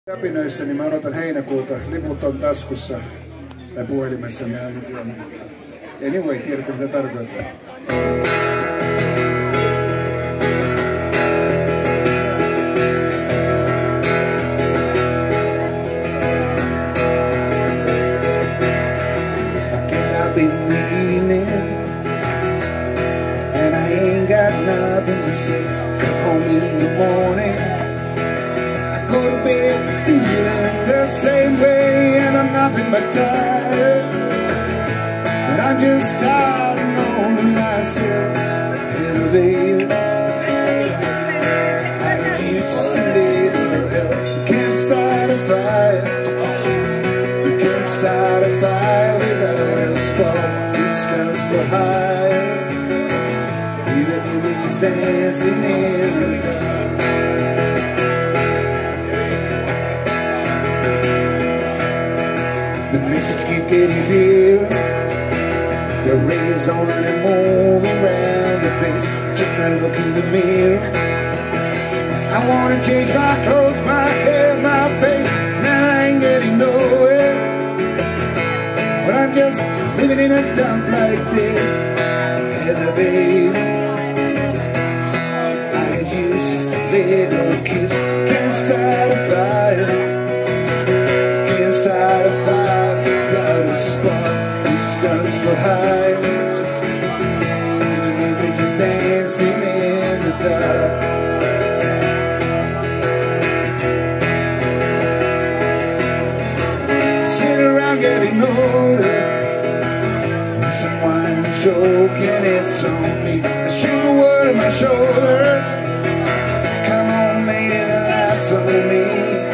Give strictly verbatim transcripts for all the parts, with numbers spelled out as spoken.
Läpinöissä, niin mä odotan heinäkuuta. Liput on taskussa tai puhelimessa. Anyway, tiedätte mitä tarkoittaa. And I ain't got nothing to say. Come home in the morning, I go to bed feeling the same way, and I'm nothing but tired. But I'm just tired of knowing myself. Hello, baby, I could use just a little help. You can't start a fire. You can't start a fire without a spark. This gun's for hire. Even if we're just dancing in the dark. The message keeps getting clearer. The radio's on and I'm moving around the place. Just now look in the mirror. I wanna change my clothes, my hair, my face. Now I ain't getting nowhere. But I'm just living in a dump like this. Heather, baby, little kiss. Can't start a fire. Can't start a fire without a spark. This gun's for hire. Even if we're just dancing in the dark. Sitting around getting older, missing wine and choking, it's on me. I shake the world on my shoulder. On me.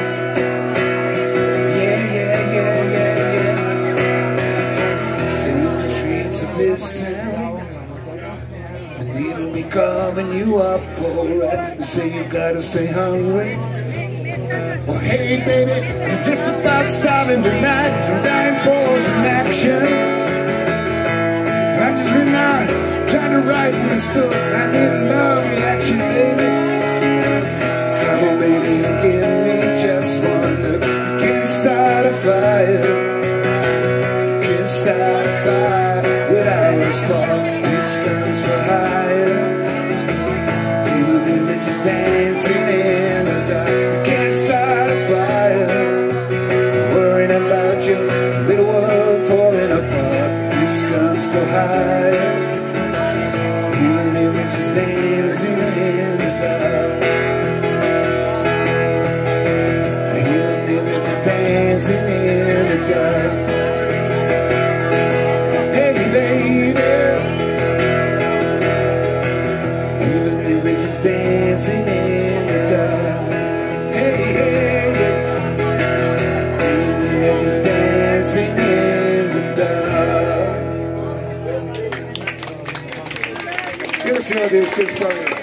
Yeah, yeah, yeah, yeah, yeah. Through the streets of this town, and it'll be carving you up alright. They say you gotta stay hungry. Well, hey baby, I'm just about starving tonight. I'm dying for some action. And I'm just written out, trying to write this book. I need a love reaction, baby. Come on, baby, give me just one look. You can't start a fire. You can't start a fire without a spark. This gun's for hire. Even if we're just dancing in the dark. You can't start a fire. Worrying about your little world falling apart. This gun's for hire. Even if we're just dancing in the dark. Dancing in the dark. Hey baby, even if we're just dancing in the dark. Hey, hey, yeah. Even if we're just dancing in the dark. Give us one of these kids,